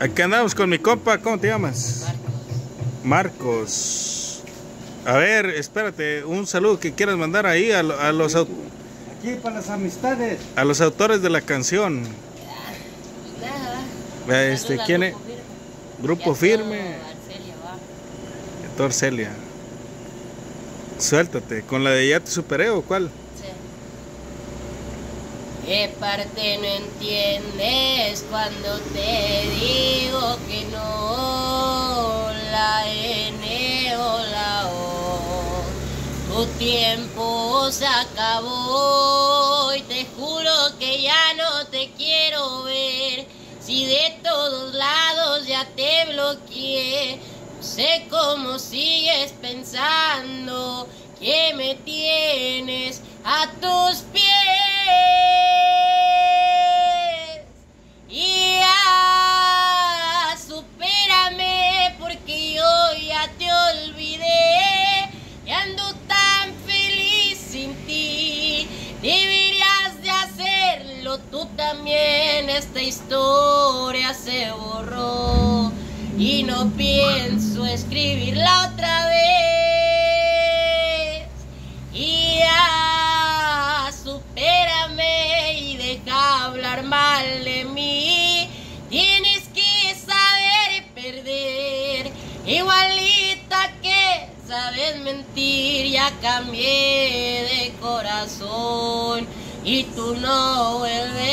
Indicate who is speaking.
Speaker 1: Aquí andamos con mi compa, ¿cómo te llamas? Marcos. A ver, espérate, un saludo que quieras mandar ahí a los
Speaker 2: Aquí para las amistades.
Speaker 1: a los autores de la canción.
Speaker 3: Nada.
Speaker 1: ¿Quién es? Grupo Firme. Héctor Celia. Suéltate, con la de Ya te superé o cuál?
Speaker 3: Sí. ¿Qué parte no entiendes cuando te digo que no? La N o la O. Tu tiempo se acabó y te juro que ya no te quiero ver. Si de todos lados ya te bloqueé, no sé cómo sigues pensando que me tienes a tus pies. Y ya, supérame porque yo ya te olvidé y ando tan feliz sin ti. Deberías de hacerlo tú también. Esta historia se borró y no pienso escribirla otra vez. Y ya, supérame y deja hablar mal de mí. Tienes que saber perder, igualita que sabes mentir. Ya cambié de corazón y tú no vuelves